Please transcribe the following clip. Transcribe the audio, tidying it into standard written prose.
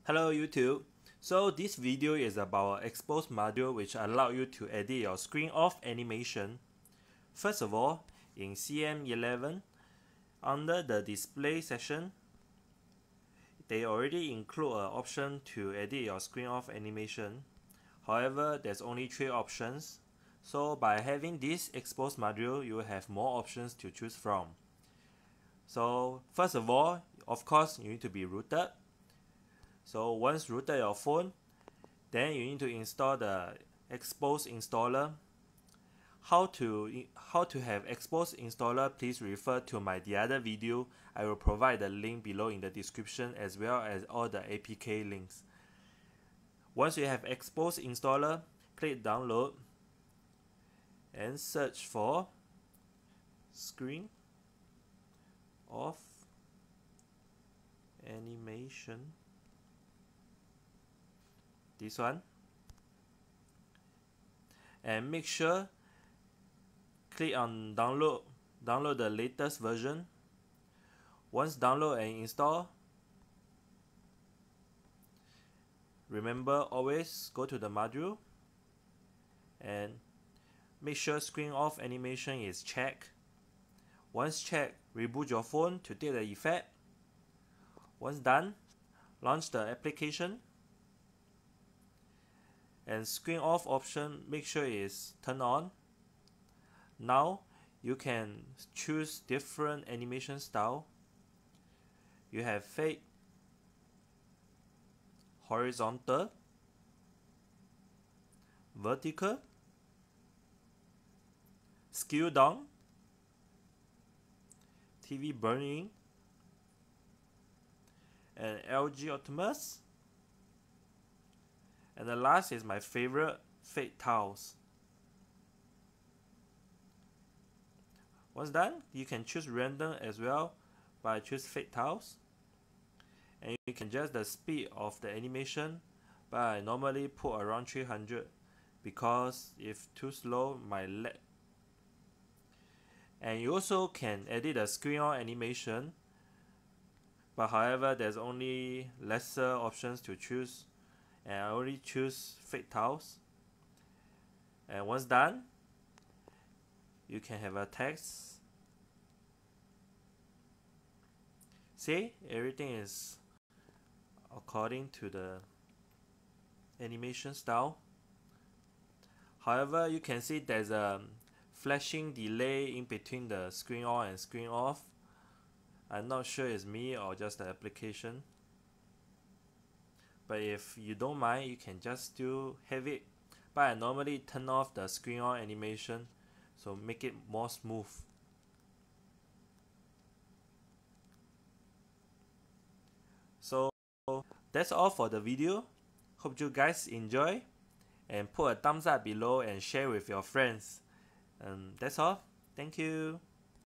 Hello YouTube. So this video is about Expose module which allow you to edit your screen off animation. First of all, in CM11, under the display section, they already include an option to edit your screen off animation. However, there's only 3 options. So by having this Expose module, you will have more options to choose from. So first of all, of course, you need to be rooted. So once rooted your phone, then you need to install the Expose installer. How to have Expose installer, please refer to the other video. I will provide the link below in the description as well as all the APK links. Once you have Expose installer, click download and search for screen off animation. This one, and make sure click on download the latest version. Once download and install, remember always go to the module and make sure screen off animation is checked. Once checked, reboot your phone to take the effect. Once done, launch the application. And screen off option, make sure is turned on. Now you can choose different animation style. You have fade, horizontal, vertical, scale down, TV burning, and LG Optimus. And the last is my favorite, fade tiles. Once done, you can choose random as well, but I choose fade tiles. And you can adjust the speed of the animation, but I normally put around 300 because if too slow, my lag. And you also can edit the screen on animation, but however there's only lesser options to choose, and I only choose fade tiles. And once done, you can have a text. See, everything is according to the animation style. However, you can see there's a flashing delay in between the screen on and screen off. I'm not sure it's me or just the application. But if you don't mind, you can just still have it. But I normally turn off the screen on animation, so make it more smooth. So that's all for the video. Hope you guys enjoy, and put a thumbs up below and share with your friends. And that's all. Thank you.